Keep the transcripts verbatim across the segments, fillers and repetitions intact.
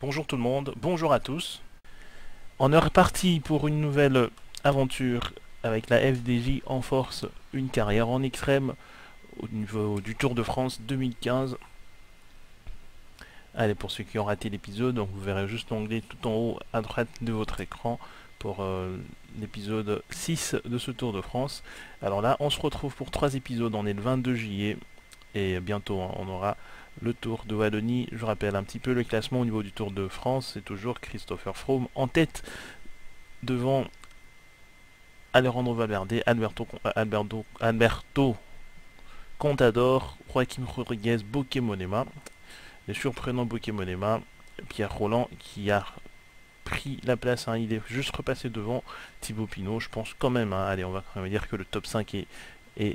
Bonjour tout le monde, bonjour à tous. On est reparti pour une nouvelle aventure avec la F D J en force, une carrière en extrême au niveau du Tour de France deux mille quinze. Allez, pour ceux qui ont raté l'épisode, donc vous verrez juste l'onglet tout en haut à droite de votre écran pour euh, l'épisode six de ce Tour de France. Alors là, on se retrouve pour trois épisodes, on est le vingt-deux juillet et bientôt hein, on aura le Tour de Wallonie. Je rappelle un petit peu le classement au niveau du Tour de France, c'est toujours Christopher Froome en tête devant Alejandro Valverde, Alberto, Alberto, Alberto Contador, Joaquim Rodriguez, Bauke Mollema. Les surprenants Bauke Mollema, Pierre Rolland qui a pris la place, hein, il est juste repassé devant Thibaut Pinot, je pense quand même, hein, allez on va quand même dire que le top cinq est, est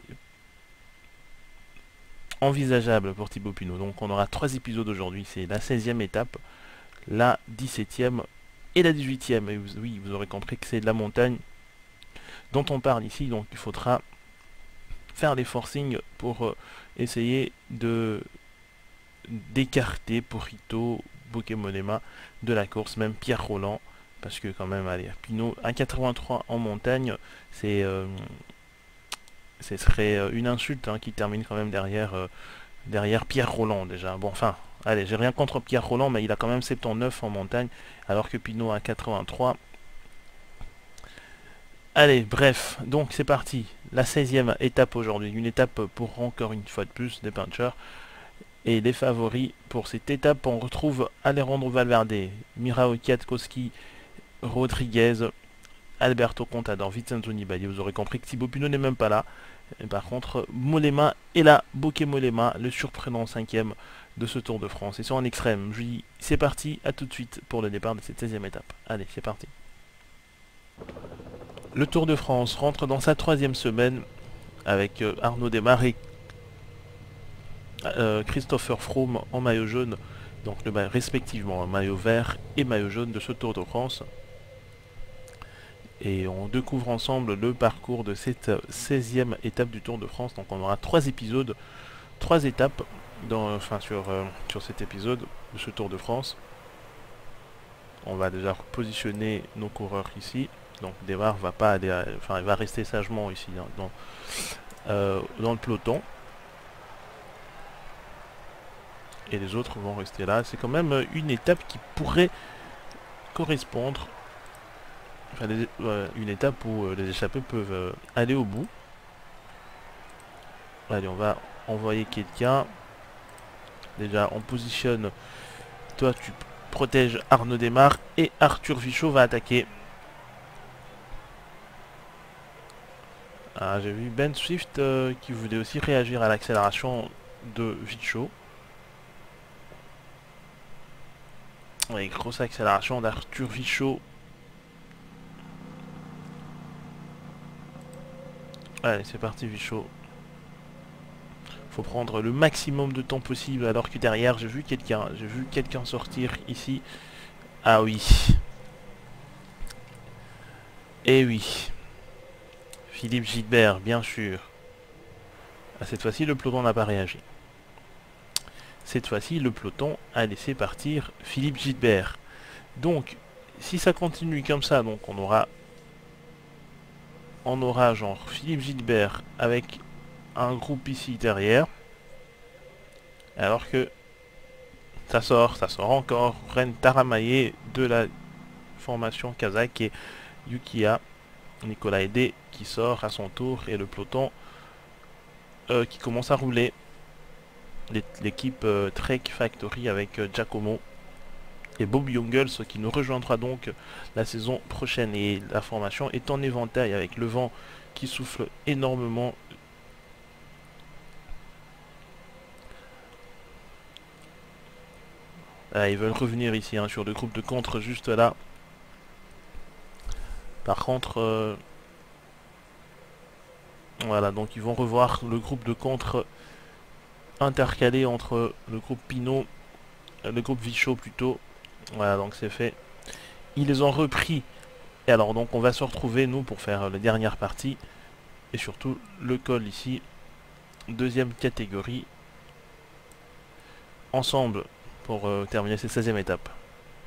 envisageable pour Thibaut Pinot. Donc on aura trois épisodes aujourd'hui, c'est la seizième étape, la dix-septième et la dix-huitième. Et vous, oui, vous aurez compris que c'est de la montagne dont on parle ici, donc il faudra faire les forcings pour euh, essayer de d'écarter Porito, Bauke Mollema de la course, même Pierre Rolland, parce que quand même, allez, Pinot, un quatre-vingt-trois en montagne, c'est... Euh, ce serait une insulte hein, qui termine quand même derrière, euh, derrière Pierre Rolland déjà. Bon, enfin, allez, j'ai rien contre Pierre Rolland, mais il a quand même soixante-dix-neuf en montagne, alors que Pinot a quatre-vingt-trois. Allez, bref, donc c'est parti. La seizième étape aujourd'hui, une étape pour encore une fois de plus des punchers. Et les favoris pour cette étape, on retrouve Alejandro Valverde, Mirao Kwiatkowski, Rodriguez, Alberto Contador, Vincenzo Nibali. Vous aurez compris que Thibaut Pinot n'est même pas là. Et par contre, Mollema est là, Bauke Mollema, le surprenant cinquième de ce Tour de France. Et c'est en extrême. Je dis, c'est parti, à tout de suite pour le départ de cette seizième étape. Allez, c'est parti. Le Tour de France rentre dans sa troisième semaine avec euh, Arnaud Démare et euh, Christopher Froome en maillot jaune, donc le, respectivement maillot vert et maillot jaune de ce Tour de France. Et on découvre ensemble le parcours de cette seizième étape du Tour de France. Donc on aura trois épisodes, trois étapes dans, enfin, sur, euh, sur cet épisode de ce Tour de France. On va déjà positionner nos coureurs ici. Donc Démare va pas aller, à, enfin il va rester sagement ici hein, dans, euh, dans le peloton. Et les autres vont rester là. C'est quand même une étape qui pourrait correspondre, enfin, les, euh, une étape où euh, les échappés peuvent euh, aller au bout. Allez, on va envoyer quelqu'un. Déjà, on positionne. Toi, tu protèges Arnaud Démare et Arthur Vichot va attaquer. Ah, j'ai vu Ben Swift euh, qui voulait aussi réagir à l'accélération de Vichot. Oui, grosse accélération d'Arthur Vichot. Allez, c'est parti Vichot. Faut prendre le maximum de temps possible alors que derrière j'ai vu quelqu'un. J'ai vu quelqu'un sortir ici. Ah oui. Eh oui. Philippe Gilbert, bien sûr. Ah, cette fois-ci, le peloton n'a pas réagi. Cette fois-ci, le peloton a laissé partir Philippe Gilbert. Donc, si ça continue comme ça, donc on aura... On aura genre Philippe Gilbert avec un groupe ici derrière. Alors que ça sort, ça sort encore. Ren Taramaye de la formation kazakh et Yukiya Nicolas Aidé qui sort à son tour et le peloton euh, qui commence à rouler. L'équipe euh, Trek Factory avec euh, Giacomo et Bob Jungels qui nous rejoindra donc la saison prochaine. Et la formation est en éventail avec le vent qui souffle énormément. Ah, ils veulent revenir ici hein, sur le groupe de contre juste là. Par contre, euh, voilà, donc ils vont revoir le groupe de contre intercalé entre le groupe Pinot, le groupe Vichot plutôt. Voilà, donc c'est fait. Ils les ont repris. Et alors, donc on va se retrouver, nous, pour faire la dernière partie. Et surtout, le col ici. Deuxième catégorie. Ensemble, pour euh, terminer cette seizième étape.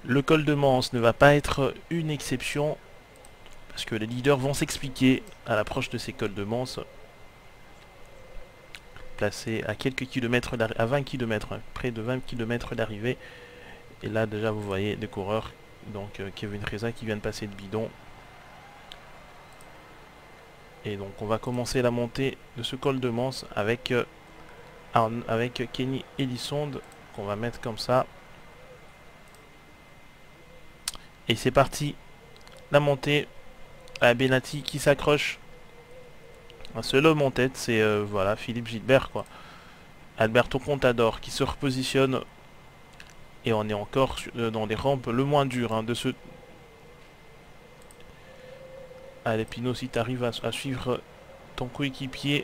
Le col de Manse ne va pas être une exception, parce que les leaders vont s'expliquer à l'approche de ces cols de Manse, placés à quelques kilomètres, à vingt kilomètres, hein, près de vingt kilomètres d'arrivée. Et là déjà vous voyez des coureurs, donc euh, Kevin Reza qui vient de passer le bidon. Et donc on va commencer la montée de ce col de Manse avec, euh, avec Kenny Elissonde, qu'on va mettre comme ça. Et c'est parti, la montée à Benati qui s'accroche. Un seul homme en tête, c'est euh, voilà, Philippe Gilbert, quoi. Alberto Contador qui se repositionne. Et on est encore euh, dans les rampes le moins dur hein, de ce... Allez Pinot, si tu arrives à, à suivre ton coéquipier.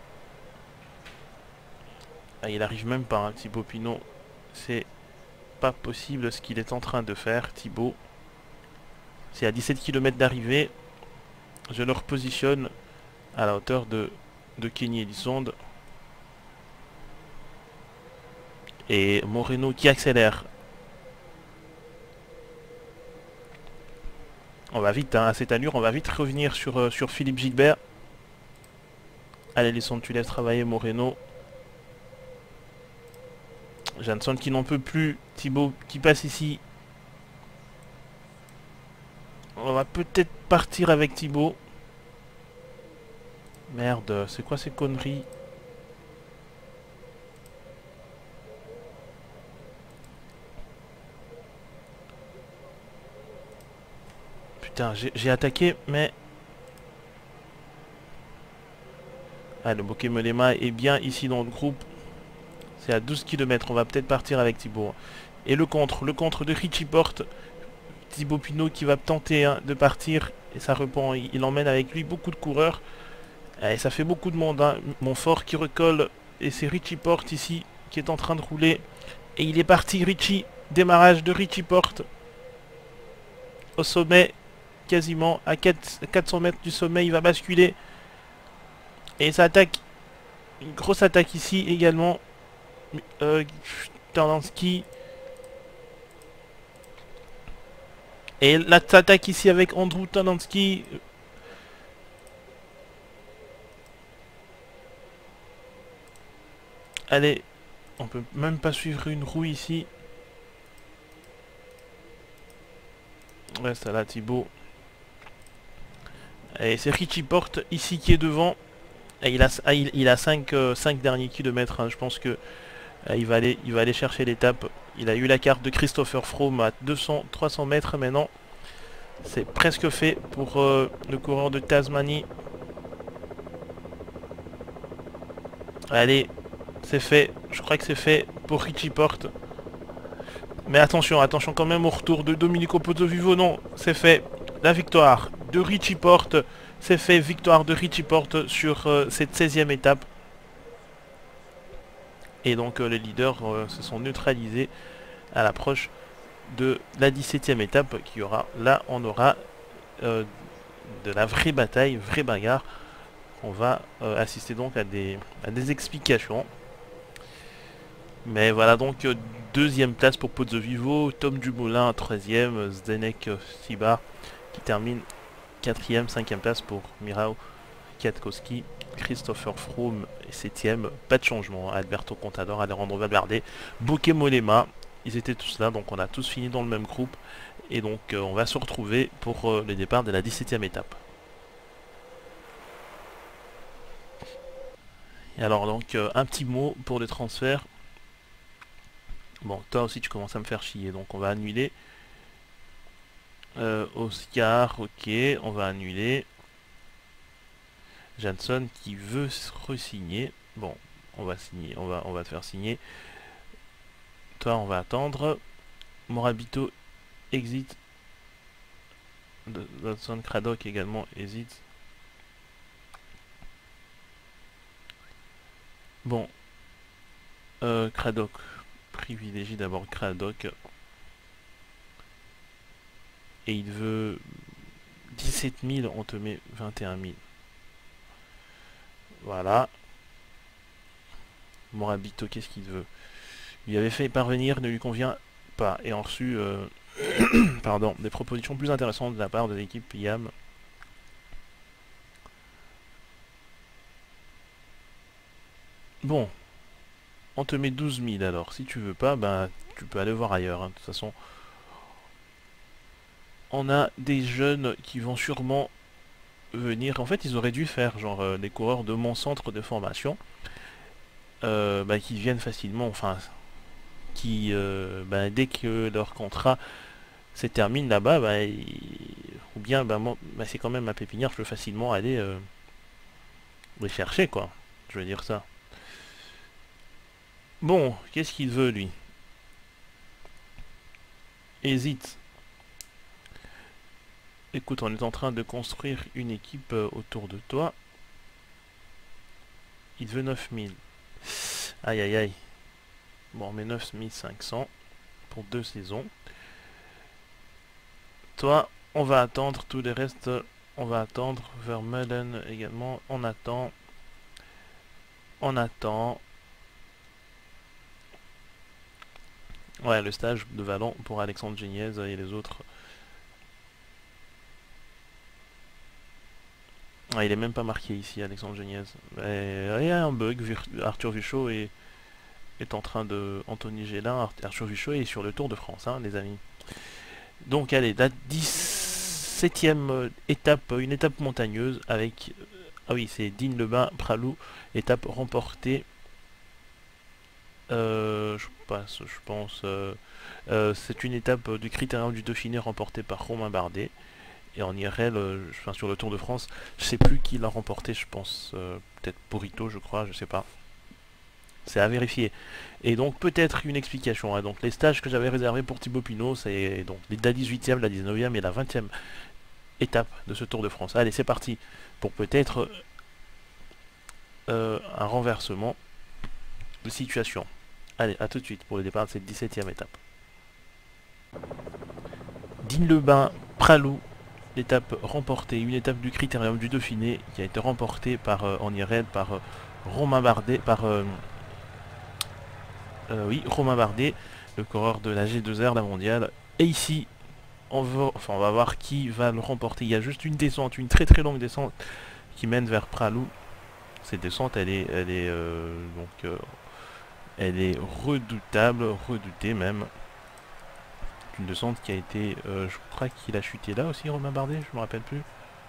Ah, il arrive même pas, hein, Thibaut Pinot. C'est pas possible ce qu'il est en train de faire, Thibaut. C'est à dix-sept kilomètres d'arrivée. Je le repositionne à la hauteur de, de Kenny Elissonde. Et Moreno qui accélère. On va vite, hein, à cette allure, on va vite revenir sur, euh, sur Philippe Gilbert. Allez, Elissonde, tu laisses travailler Moreno. Jansson qui n'en peut plus. Thibaut qui passe ici. On va peut-être partir avec Thibaut. Merde, c'est quoi ces conneries? Putain, j'ai attaqué, mais... Ah, le Bokeh Mollema est bien ici dans le groupe. C'est à douze kilomètres, on va peut-être partir avec Thibaut. Et le contre, le contre de Richie Porte. Thibaut Pinot qui va tenter hein, de partir. Et ça répond, il, il emmène avec lui beaucoup de coureurs. Et ça fait beaucoup de monde. Hein. Montfort qui recolle. Et c'est Richie Porte ici qui est en train de rouler. Et il est parti, Richie. Démarrage de Richie Porte. Au sommet, quasiment à quatre cents mètres du sommet, il va basculer. Et ça attaque. Une grosse attaque ici également. Euh, Terlansky. Et là, attaque ici avec Andrew Terlansky. Allez, on peut même pas suivre une roue ici. Reste là, Thibaut. Et c'est Richie Porte ici qui est devant. Et il a, ah, il, il a cinq, euh, cinq derniers kilomètres. Hein. Je pense que euh, il, va aller, il va aller chercher l'étape. Il a eu la carte de Christopher Froome à deux cents, trois cents mètres maintenant. C'est presque fait pour euh, le coureur de Tasmanie. Allez, c'est fait. Je crois que c'est fait pour Richie Porte. Mais attention, attention quand même au retour de Domenico Pozzovivo. Non, c'est fait. La victoire de Richie Porte. C'est fait, victoire de Richie Porte sur euh, cette seizième étape. Et donc euh, les leaders euh, se sont neutralisés à l'approche de la dix-septième étape qui aura. Là, on aura euh, de la vraie bataille, vraie bagarre. On va euh, assister donc à des, à des explications. Mais voilà donc euh, deuxième place pour Pozzovivo, Tom Dumoulin treizième, Zdenek Sibar qui termine quatrième, cinquième place pour Mirao Kwiatkowski, Christopher Froome est septième, pas de changement, Alberto Contador, Alejandro Valverde, Bokeh Mollema, ils étaient tous là, donc on a tous fini dans le même groupe, et donc euh, on va se retrouver pour euh, le départ de la dix-septième étape. Et alors donc euh, un petit mot pour les transferts. Bon, toi aussi tu commences à me faire chier, donc on va annuler. Euh, Oscar, ok, on va annuler. Jansson qui veut re-signer. Bon, on va signer, on va, on va te faire signer. Toi, on va attendre. Morabito exit. Dodson Craddock également hésite. Bon, euh, Craddock. Privilégie d'abord Craddock. Et il veut dix-sept mille, on te met vingt et un mille. Voilà. Morabito, qu'est-ce qu'il veut? Il lui avait fait parvenir, ne lui convient pas. Et en reçu, euh, Pardon, des propositions plus intéressantes de la part de l'équipe I A M. Bon, on te met douze mille alors. Si tu veux pas, ben tu peux aller voir ailleurs. Hein. De toute façon, on a des jeunes qui vont sûrement venir. En fait, ils auraient dû faire genre euh, des coureurs de mon centre de formation, euh, bah, qui viennent facilement, enfin, qui euh, bah, dès que leur contrat se termine là-bas, bah, ils- ou bien bah, moi, bah, c'est quand même à Pépinière, je peux facilement aller euh, les chercher, quoi. Je veux dire ça. Bon, qu'est-ce qu'il veut lui? Hésite. Écoute, on est en train de construire une équipe euh, autour de toi. Il veut neuf mille. Aïe aïe aïe. Bon, on met neuf mille cinq cents pour deux saisons. Toi, on va attendre. Tous les restes, on va attendre. Vermeulen également. On attend. On attend. Ouais, le stage de Valon pour Alexandre Geniez et les autres. Ah, il est même pas marqué ici, Alexandre Geniez. Mais il y a un bug. Arthur Vichot est, est en train de... Anthony Gélin, Arthur Vichot est sur le Tour de France, hein, les amis. Donc, allez, la dix-septième étape, une étape montagneuse avec... Ah oui, c'est Digne-le-Bain, Pralou, étape remportée. Euh, je passe, je pense. Euh, euh, c'est une étape du Critérium du Dauphiné remportée par Romain Bardet. Et en I R L, euh, enfin, sur le Tour de France, je sais plus qui l'a remporté, je pense. Euh, peut-être Porito, je crois, je sais pas. C'est à vérifier. Et donc peut-être une explication. Hein. Donc les stages que j'avais réservés pour Thibaut Pinot, c'est donc la dix-huitième, la dix-neuvième et la vingtième étape de ce Tour de France. Allez, c'est parti pour peut-être euh, un renversement de situation. Allez, à tout de suite pour le départ de cette dix-septième étape. Digne-le-Bain, Pralou, l'étape remportée, une étape du Critérium du Dauphiné qui a été remportée par euh, en I R L par euh, Romain Bardet, par euh, euh, oui, Romain Bardet, le coureur de la G deux R, la mondiale. Et ici, on va, enfin, on va voir qui va le remporter. Il y a juste une descente, une très très longue descente qui mène vers Pralou. Cette descente, elle est, elle est euh, donc, euh, elle est redoutable, redoutée même. Une descente qui a été, euh, je crois qu'il a chuté là aussi, Romain Bardet, je me rappelle plus.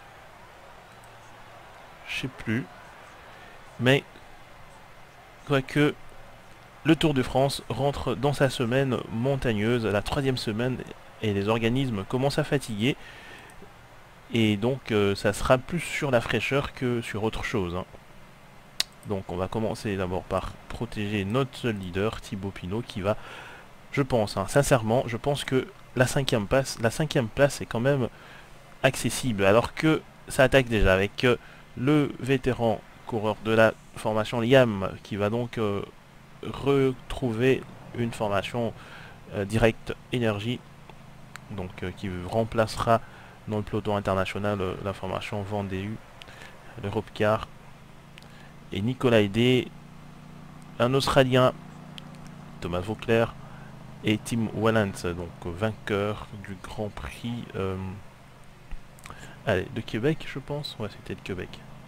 Je sais plus. Mais, quoique, le Tour de France rentre dans sa semaine montagneuse, la troisième semaine, et les organismes commencent à fatiguer. Et donc, euh, ça sera plus sur la fraîcheur que sur autre chose. Hein. Donc, on va commencer d'abord par protéger notre seul leader, Thibaut Pinot, qui va, je pense, hein, sincèrement, je pense que la cinquième place, la cinquième place est quand même accessible, alors que ça attaque déjà avec euh, le vétéran coureur de la formation Liam, qui va donc euh, retrouver une formation euh, Direct Énergie, donc euh, qui remplacera dans le peloton international euh, la formation Vendée U, l'Europecar, et Nicolas Aidé, un Australien, Thomas Vauclair, et Tim Wallant, donc vainqueur du Grand Prix euh, allez, de Québec, je pense. Ouais, c'était de Québec.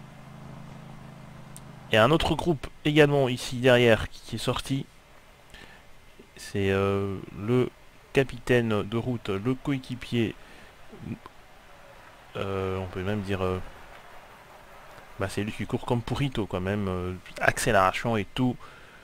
Et un autre groupe également ici derrière qui est sorti, c'est euh, le capitaine de route, le coéquipier, euh, on peut même dire, euh, bah c'est lui qui court comme Purito quand même, euh, accélération et tout.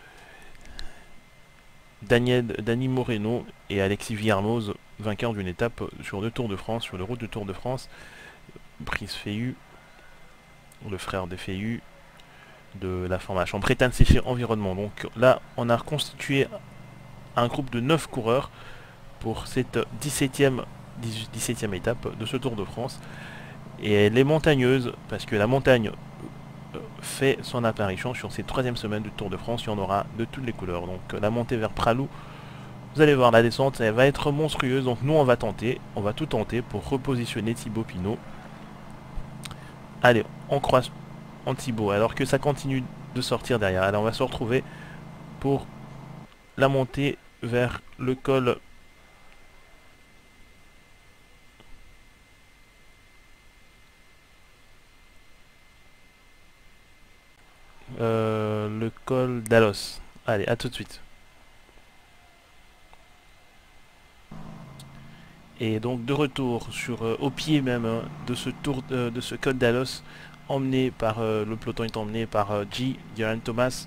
Daniel, Dani Moreno et Alexis Villarmoz, vainqueurs d'une étape sur le Tour de France, sur le route du Tour de France. Brice Féhu, le frère des Féhu, de la formation Bretagne Séché Environnement. Donc là, on a constitué un groupe de neuf coureurs pour cette dix-septième, dix-septième étape de ce Tour de France. Et elle est montagneuse, parce que la montagne fait son apparition sur cette troisième semaine du Tour de France. Il y en aura de toutes les couleurs. Donc la montée vers Pralou, vous allez voir la descente, elle va être monstrueuse. Donc nous, on va tenter, on va tout tenter pour repositionner Thibaut Pinot. Allez, on croise en Thibaut, alors que ça continue de sortir derrière. Alors on va se retrouver pour la montée vers le col euh, le col d'Alos. Allez, à tout de suite. Et donc de retour sur euh, au pied même hein, de ce tour euh, de ce col d'Alos, emmené par euh, le peloton est emmené par euh, G. Geraint Thomas,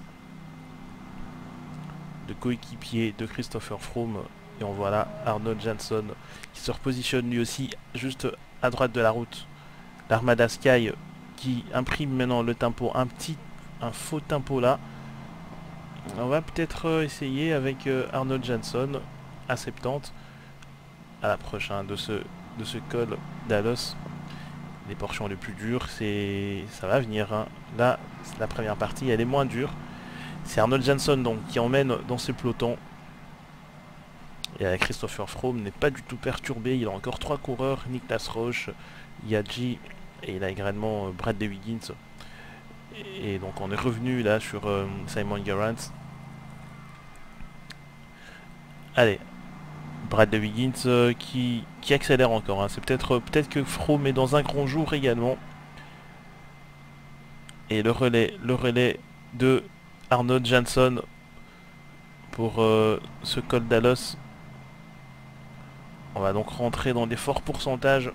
de coéquipier de Christopher Froome, et on voit là Arnold Janson qui se repositionne lui aussi juste à droite de la route. L'Armada Sky qui imprime maintenant le tempo, un petit un faux tempo là. On va peut-être euh, essayer avec euh, Arnold Janson à soixante-dix à l'approche hein, de ce de ce col d'Alos. Les portions les plus dures, c'est ça va venir hein. Là la première partie elle est moins dure. C'est Arnold Janson donc qui emmène dans ce peloton. Et euh, Christopher Froome n'est pas du tout perturbé, il a encore trois coureurs, Niklas Roche, Yadji et il a également euh, Bradley Wiggins. Et, et donc on est revenu là sur euh, Simon Gerrans. Allez, Bradley Wiggins euh, qui, qui accélère encore, hein. C'est peut-être euh, peut-être que Froome est dans un grand jour également. Et le relais, le relais de Arnold Janson pour euh, ce col d'Alos. On va donc rentrer dans des forts pourcentages.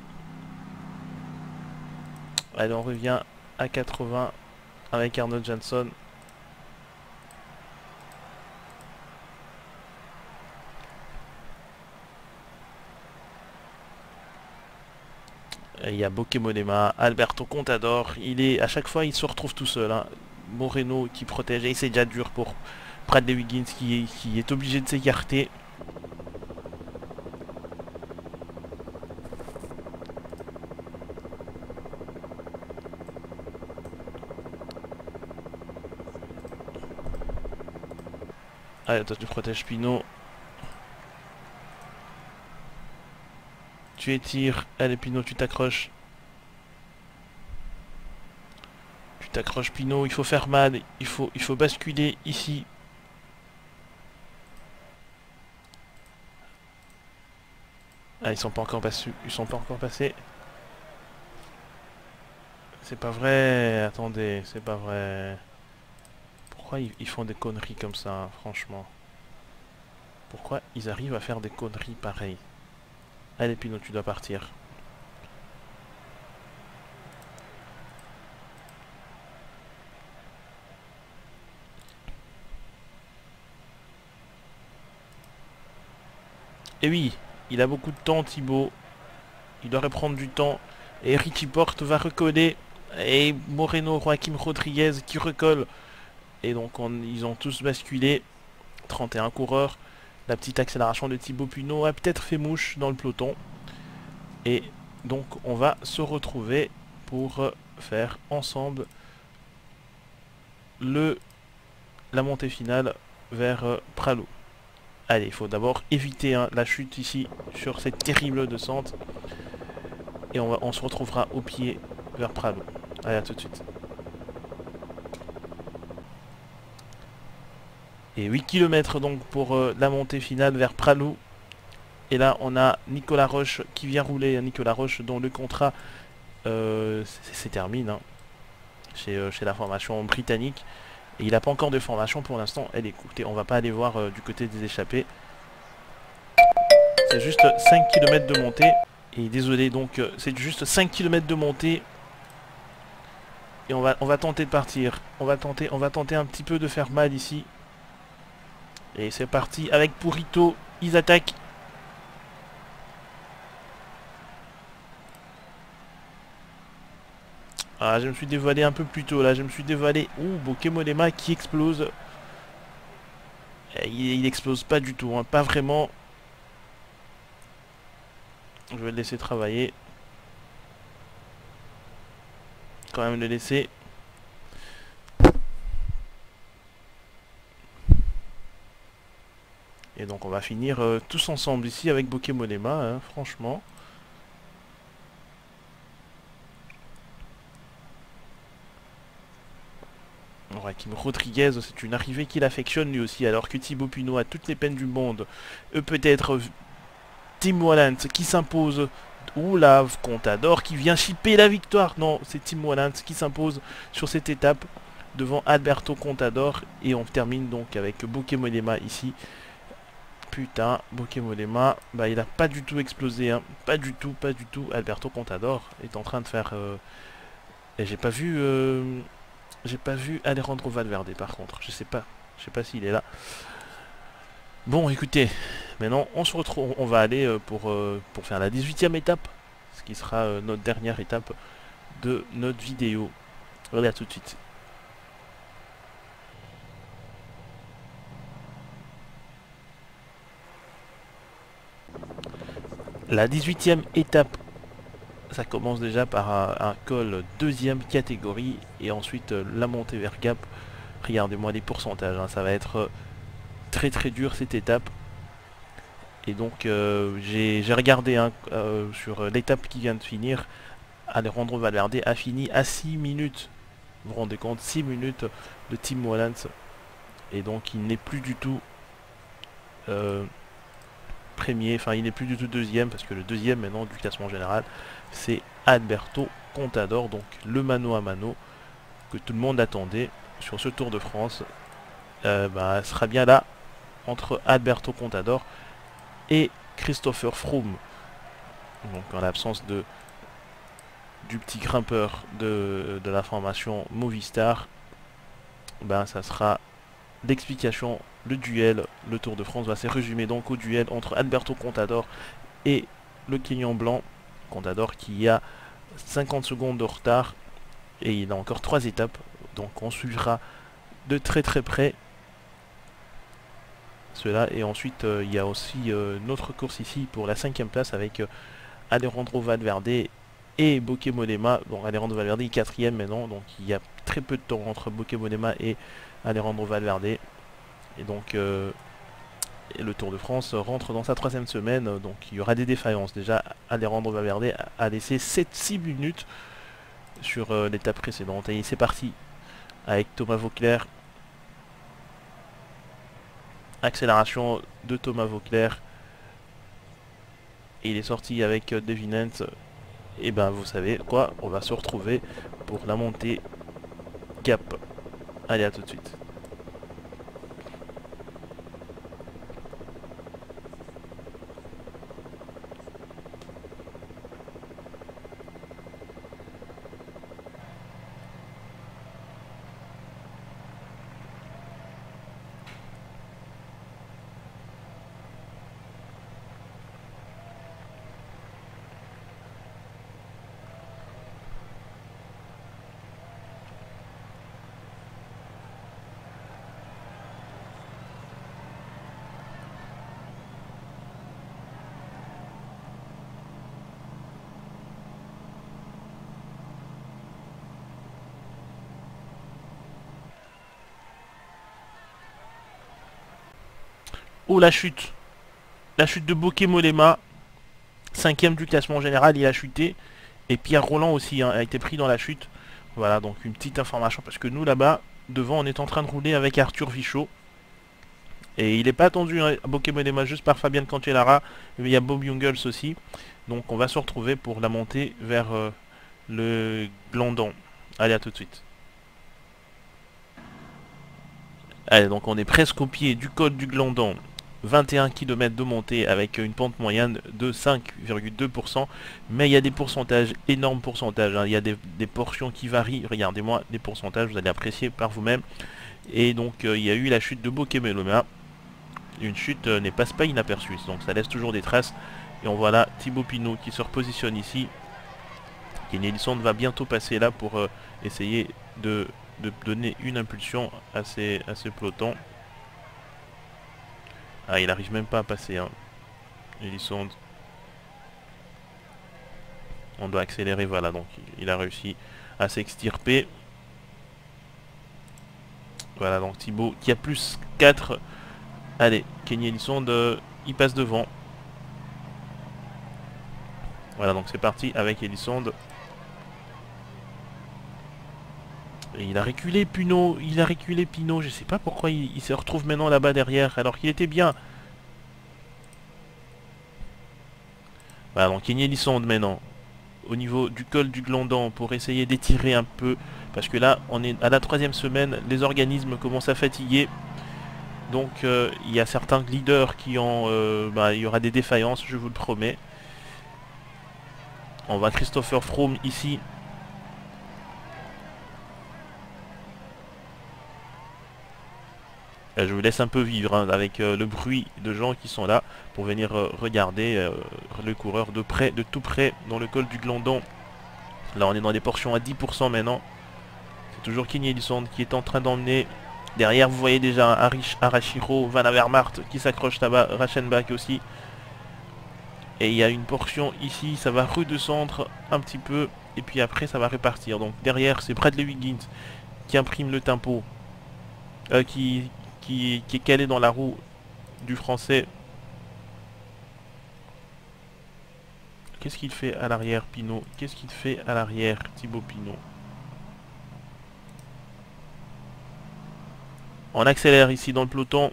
Allez, on revient à quatre-vingts avec Arnold Janson. Il y a Bokemolema, Alberto Contador. Il est à chaque fois, il se retrouve tout seul. Hein. Moreno qui protège et c'est déjà dur pour Bradley Wiggins qui est, qui est obligé de s'écarter. Allez, toi tu protèges Pinot. Tu étires. Allez Pinot, tu t'accroches. Tu t'accroches Pinot, il faut faire mal. Il faut, il faut basculer ici. Ah, ils sont pas encore passés. Ils sont pas encore passés. C'est pas vrai. Attendez, c'est pas vrai. Pourquoi ils, ils font des conneries comme ça, hein, franchement? Pourquoi ils arrivent à faire des conneries pareilles? Allez Pinot, tu dois partir. Et oui, il a beaucoup de temps Thibaut. Il devrait prendre du temps. Et Richie Porte va recoller. Et Moreno, Joaquim Rodriguez qui recolle. Et donc on, ils ont tous basculé. trente et un coureurs. La petite accélération de Thibaut Pinot a peut-être fait mouche dans le peloton. Et donc on va se retrouver pour faire ensemble le, la montée finale vers euh, Pralou. Allez, il faut d'abord éviter hein, la chute ici sur cette terrible descente. Et on, va, on se retrouvera au pied vers Pralou. Allez, à tout de suite. Et huit kilomètres donc pour euh, la montée finale vers Pralou. Et là on a Nicolas Roche qui vient rouler. Nicolas Roche dont le contrat euh, se termine hein, chez, euh, chez la formation britannique. Et il n'a pas encore de formation pour l'instant. Elle écoutez, on va pas aller voir euh, du côté des échappés. C'est juste cinq kilomètres de montée. Et désolé donc euh, c'est juste cinq kilomètres de montée. Et on va, on va tenter de partir. On va tenter, on va tenter un petit peu de faire mal ici. Et c'est parti avec Purito, ils attaquent. Ah, je me suis dévoilé un peu plus tôt là, je me suis dévoilé. Ouh, Bokemolema qui explose. Et il, il explose pas du tout, hein, pas vraiment. Je vais le laisser travailler. Quand même le laisser. Et donc on va finir euh, tous ensemble ici avec Bokemolema, hein, franchement. Joaquim Rodriguez, c'est une arrivée qu'il affectionne lui aussi, alors que Thibaut Pinot a toutes les peines du monde. Euh, Peut-être Tim Wallens qui s'impose. Oula, Contador qui vient chipper la victoire. Non, c'est Tim Wallens qui s'impose sur cette étape devant Alberto Contador. Et on termine donc avec Bokeh Mollema ici. Putain, Bokeh Mollema, bah il a pas du tout explosé, hein. Pas du tout, pas du tout. Alberto Contador est en train de faire... Euh... Et j'ai pas vu... Euh... J'ai pas vu Alejandro Valverde par contre. Je sais pas. Je sais pas s'il est là. Bon, écoutez. Maintenant, on se retrouve... On va aller pour, euh, pour faire la dix-huitième étape. Ce qui sera euh, notre dernière étape de notre vidéo. Allez, à tout de suite. La dix-huitième étape, ça commence déjà par un, un col deuxième catégorie et ensuite euh, la montée vers Gap. Regardez-moi les pourcentages, hein, ça va être euh, très très dur cette étape. Et donc euh, j'ai regardé hein, euh, sur l'étape qui vient de finir, Alejandro Valverde a fini à six minutes. Vous vous rendez compte, six minutes de Tim Wallens. Et donc il n'est plus du tout... Euh, premier, enfin il n'est plus du tout deuxième parce que le deuxième maintenant du classement général c'est Alberto Contador, donc le mano à mano que tout le monde attendait sur ce Tour de France euh, bah, sera bien là entre Alberto Contador et Christopher Froome, donc en l'absence de du petit grimpeur de, de la formation Movistar, ben ça sera l'explication. Le duel, le Tour de France va se résumer donc au duel entre Alberto Contador et le Kenyan blanc. Contador qui a cinquante secondes de retard et il a encore trois étapes. Donc on suivra de très très près cela. Et ensuite euh, il y a aussi euh, notre course ici pour la cinquième place avec euh, Alejandro Valverde et Bokeh Mollema. Bon, Alejandro Valverde est quatrième maintenant, donc il y a très peu de temps entre Bokeh Mollema et Alejandro Valverde. Et donc euh, et le Tour de France rentre dans sa troisième semaine, donc il y aura des défaillances. Déjà, Alejandro Valverde a laissé sept six minutes sur euh, l'étape précédente. Et c'est parti avec Thomas Voeckler. Accélération de Thomas Voeckler. Et il est sorti avec euh, Devinent. Et ben vous savez quoi, on va se retrouver pour la montée Gap. Allez, à tout de suite. Oh, la chute. La chute de Bokeh Mollema. Cinquième du classement général, il a chuté. Et Pierre Roland aussi hein, a été pris dans la chute. Voilà, donc une petite information. Parce que nous, là-bas, devant, on est en train de rouler avec Arthur Vichot. Et il n'est pas attendu hein, à Bokeh Mollema juste par Fabian Cancellara. Mais il y a Bob Jungels aussi. Donc on va se retrouver pour la montée vers euh, le Glandon. Allez, à tout de suite. Allez, donc on est presque au pied du col du Glandon. vingt et un kilomètres de montée avec une pente moyenne de cinq virgule deux pour cent. Mais il y a des pourcentages, énormes pourcentages. Hein. Il y a des, des portions qui varient. Regardez-moi les pourcentages, vous allez apprécier par vous-même. Et donc euh, il y a eu la chute de Bokeh Mollema. Une chute euh, n'est passe pas inaperçue. Donc ça laisse toujours des traces. Et on voit là Thibaut Pinot qui se repositionne ici. Kenny Elissonde va bientôt passer là pour euh, essayer de, de donner une impulsion à ces, à ces pelotons. Ah, il arrive même pas à passer, hein. Elissonde. On doit accélérer, voilà, donc il a réussi à s'extirper. Voilà, donc Thibaut qui a plus quatre. Allez, Kenny Elissonde, euh, il passe devant. Voilà, donc c'est parti avec Elissonde. Et il a reculé Pinot, il a reculé Pinot, je sais pas pourquoi il, il se retrouve maintenant là-bas derrière, alors qu'il était bien. Voilà, donc Kenny Elissonde maintenant, au niveau du col du Glandon, pour essayer d'étirer un peu Parce que là, on est à la troisième semaine, les organismes commencent à fatiguer. Donc euh, il y a certains leaders qui ont... Euh, bah, il y aura des défaillances, je vous le promets. On voit Christopher Froome ici. Euh, je vous laisse un peu vivre hein, avec euh, le bruit de gens qui sont là pour venir euh, regarder euh, le coureur de près, de tout près dans le col du Glandon. Là on est dans des portions à dix pour cent maintenant. C'est toujours Kenny Elissonde qui est en train d'emmener. Derrière vous voyez déjà Arish, Arashiro, Van Avermaet qui s'accroche là-bas, Rachenbach aussi. Et il y a une portion ici, ça va redescendre un petit peu. Et puis après ça va repartir. Donc derrière c'est Bradley Wiggins qui imprime le tempo. Euh, qui, qui, qui est calé dans la roue du français. Qu'est-ce qu'il fait à l'arrière, Pinot? Qu'est-ce qu'il fait à l'arrière, Thibaut Pinot? On accélère ici dans le peloton.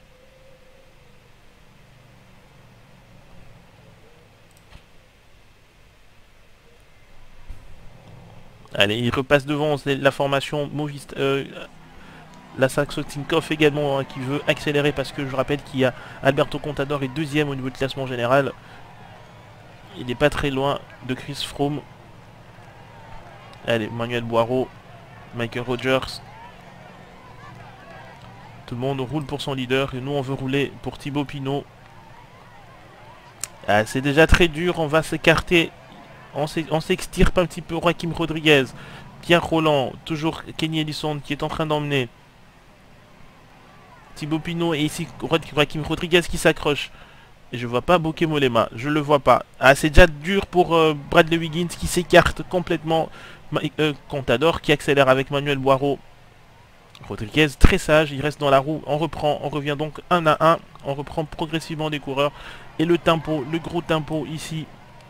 Allez, il repasse devant, c'est la formation Movist, euh, la Saxo Tinkoff également hein, qui veut accélérer parce que je rappelle qu'il y a Alberto Contador est deuxième au niveau de classement général. Il n'est pas très loin de Chris Froome. Allez, Manuel Boiro, Michael Rogers. Tout le monde roule pour son leader et nous on veut rouler pour Thibaut Pinot. Ah, c'est déjà très dur, on va s'écarter. On s'extirpe un petit peu Joaquim Rodriguez. Pierre Roland, toujours Kenny Elissonde qui est en train d'emmener. Thibaut Pinot et ici Joaquim Rodriguez qui s'accroche. Et je vois pas Bokeh Mollema, je le vois pas. Ah, c'est déjà dur pour euh, Bradley Wiggins qui s'écarte complètement. Euh, Contador qui accélère avec Manuel Boiro. Rodriguez très sage, il reste dans la roue, on reprend, on revient donc un à un. On reprend progressivement des coureurs. Et le tempo, le gros tempo ici.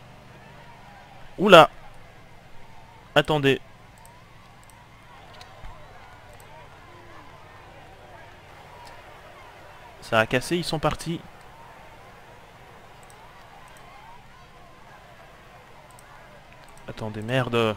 Oula! Attendez. Ça a cassé, ils sont partis. Attendez, merde.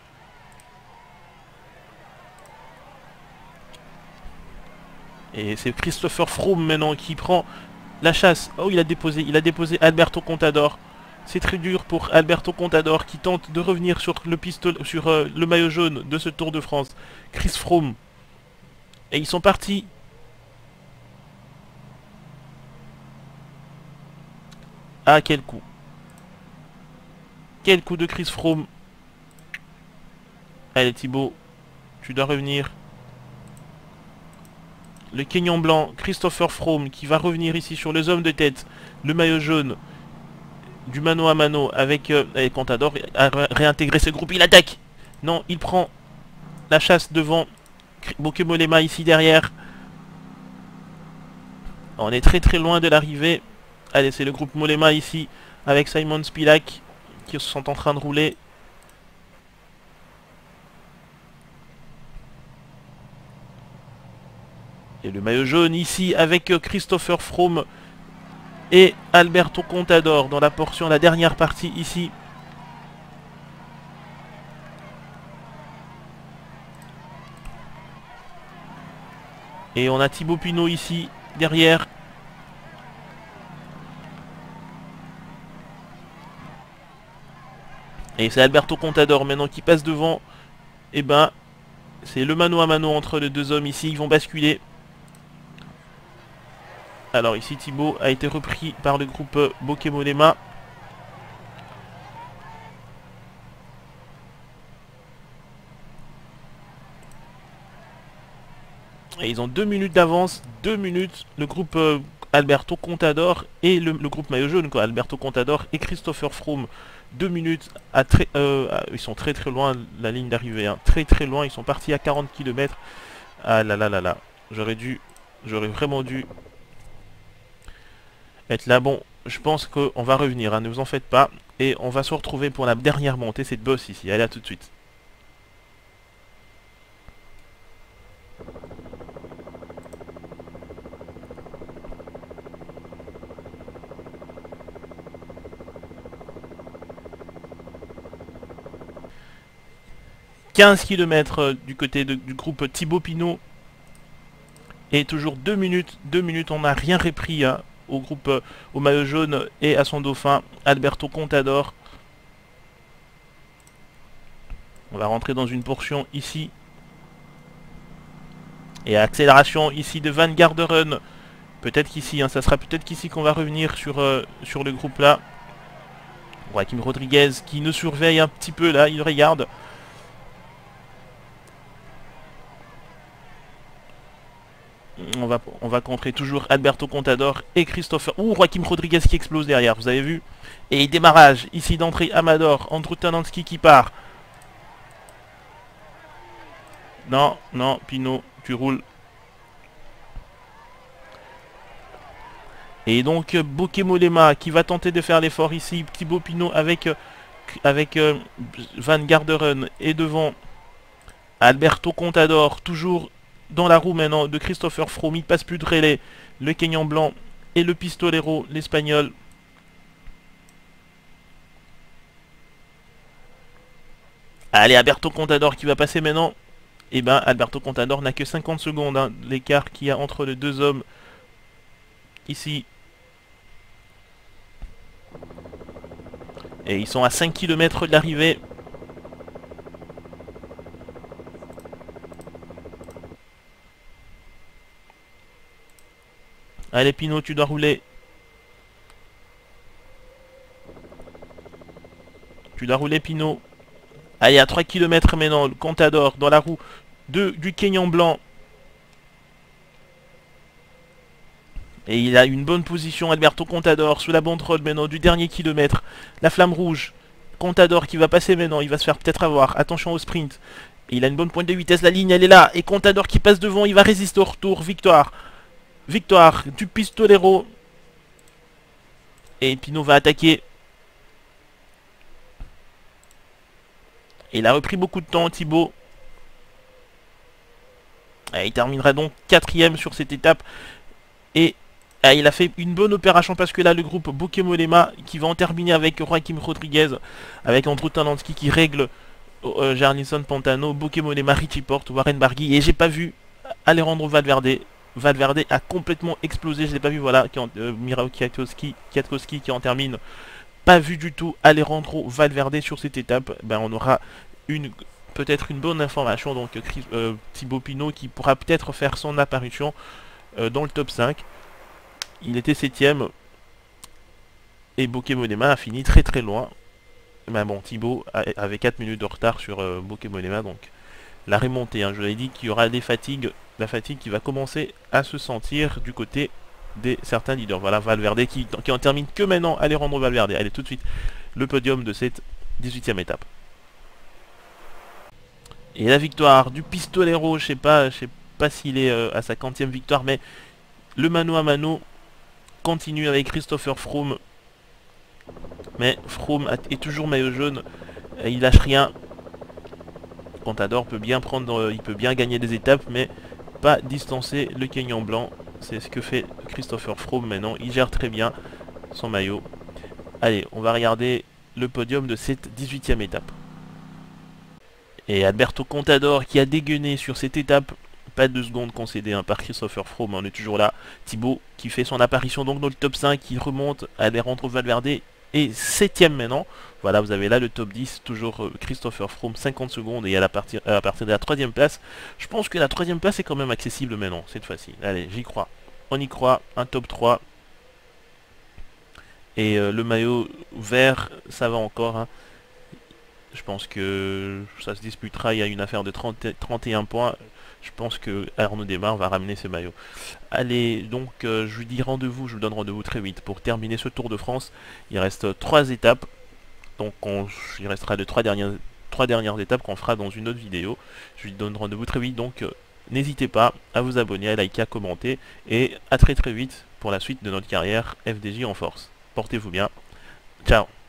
Et c'est Christopher Froome maintenant qui prend la chasse. Oh, il a déposé, il a déposé Alberto Contador. C'est très dur pour Alberto Contador qui tente de revenir sur le pistolet, sur euh, le maillot jaune de ce Tour de France. Chris Froome. Et ils sont partis. Ah, quel coup. Quel coup de Chris Froome. Allez Thibaut, tu dois revenir. Le Kenyan blanc, Christopher Froome, qui va revenir ici sur les hommes de tête. Le maillot jaune du mano à mano avec euh, Contador a réintégré ce groupe. Il attaque. Non, il prend la chasse devant. Bokeh Mollema ici derrière. On est très très loin de l'arrivée. Allez, c'est le groupe Mollema ici avec Simon Spilak qui sont en train de rouler. Et le maillot jaune ici avec Christopher Froome et Alberto Contador dans la portion, la dernière partie ici. Et on a Thibaut Pinot ici derrière. Et c'est Alberto Contador maintenant qui passe devant. Et ben, c'est le mano à mano entre les deux hommes ici. Ils vont basculer. Alors ici Thibaut a été repris par le groupe Bokeh Mollema. Et ils ont deux minutes d'avance, deux minutes, le groupe euh, Alberto Contador et le, le groupe maillot jaune, quoi, Alberto Contador et Christopher Froome. Deux minutes, à très, euh, à, ils sont très très loin de la ligne d'arrivée, hein, très très loin, ils sont partis à quarante kilomètres. Ah là là là là, j'aurais dû, j'aurais vraiment dû être là. Bon, je pense qu'on va revenir, hein, ne vous en faites pas, et on va se retrouver pour la dernière montée, cette bosse ici, allez à tout de suite. quinze kilomètres du côté de, du groupe Thibaut Pinot. Et toujours deux minutes, deux minutes, on n'a rien repris hein, au groupe, euh, au maillot jaune et à son dauphin, Alberto Contador. On va rentrer dans une portion ici. Et accélération ici de Van Garderen. Peut-être qu'ici, hein, ça sera peut-être qu'ici qu'on va revenir sur, euh, sur le groupe là. Joaquim Rodriguez qui nous surveille un petit peu là, il regarde. On va, on va contrer toujours Alberto Contador et Christopher. Ouh, Joaquim Rodriguez qui explose derrière, vous avez vu. Et démarrage ici d'entrée Amador, Andrew Talansky qui part. Non, non, Pinot, tu roules. Et donc Bokemolema qui va tenter de faire l'effort ici. Thibaut Pinot avec, avec euh, Van Garderen et devant Alberto Contador, toujours dans la roue maintenant de Christopher Froome. Il passe plus de relais, le Kenyan blanc et le Pistolero, l'espagnol. Allez, Alberto Contador qui va passer maintenant. Et ben Alberto Contador n'a que cinquante secondes, hein, l'écart qu'il y a entre les deux hommes ici. Et ils sont à cinq kilomètres de l'arrivée. Allez Pinot, tu dois rouler. Tu dois rouler Pinot. Allez, à trois kilomètres maintenant, le Contador dans la roue de, du Kenyan blanc. Et il a une bonne position, Alberto Contador, sous la banderole maintenant du dernier kilomètre. La flamme rouge. Contador qui va passer maintenant, il va se faire peut-être avoir. Attention au sprint. Et il a une bonne pointe de vitesse, la ligne elle est là. Et Contador qui passe devant, il va résister au retour. Victoire. Victoire du Pistolero. Et Pinot va attaquer. Et il a repris beaucoup de temps, Thibaut. Et il terminera donc quatrième sur cette étape. Et ah, il a fait une bonne opération parce que là, le groupe Bokemolema qui va en terminer avec Joaquim Rodriguez, avec Andrew Talansky qui règle euh, Jarlinson Pantano, Bokemolema, Richie Porte, Warren Barguil. Et j'ai pas vu Alejandro Valverde. Valverde a complètement explosé, je l'ai pas vu, voilà, qui en, euh, Mirao Kwiatkowski, Kwiatkowski qui en termine. Pas vu du tout Alejandro Valverde sur cette étape. Ben, on aura une peut-être une bonne information, donc Chris, euh, Thibaut Pinot qui pourra peut-être faire son apparition euh, dans le top cinq. Il était septième et Bokemolema a fini très très loin. Ben bon, Thibaut avait quatre minutes de retard sur euh, Bokemolema, donc la remontée, hein, je l'ai dit qu'il y aura des fatigues, la fatigue qui va commencer à se sentir du côté des certains leaders. Voilà Valverde qui, qui en termine que maintenant. Alejandro Valverde, allez tout de suite le podium de cette dix-huitième étape. Et la victoire du Pistolero, je sais pas, je sais pas s'il est euh, à sa quantième victoire, mais le mano à mano continue avec Christopher Froome. Mais Froome est toujours maillot jaune, il lâche rien. Contador peut bien prendre, il peut bien gagner des étapes, mais pas distancer le Kenyan blanc. C'est ce que fait Christopher Froome maintenant. Il gère très bien son maillot. Allez, on va regarder le podium de cette dix-huitième étape. Et Alberto Contador qui a dégainé sur cette étape. Pas de secondes concédées hein, par Christopher Froome. On est toujours là. Thibaut qui fait son apparition donc dans le top cinq. Qui remonte à Alejandro Valverde. Et septième maintenant. Voilà, vous avez là le top dix. Toujours euh, Christopher Froome, cinquante secondes. Et à, la partir, à partir de la troisième place. Je pense que la troisième place est quand même accessible maintenant, cette fois-ci. Allez, j'y crois. On y croit. Un top trois. Et euh, le maillot vert, ça va encore. Hein. Je pense que ça se disputera. Il y a une affaire de trente, trente et un points. Je pense que Arnaud Démare va ramener ce maillot. Allez, donc euh, je vous dis rendez-vous, je vous donne rendez-vous très vite pour terminer ce Tour de France. Il reste trois étapes. Donc on, il restera de trois dernières, trois dernières étapes qu'on fera dans une autre vidéo. Je vous donne rendez-vous très vite. Donc euh, n'hésitez pas à vous abonner, à liker, à commenter. Et à très très vite pour la suite de notre carrière F D J en force. Portez-vous bien. Ciao.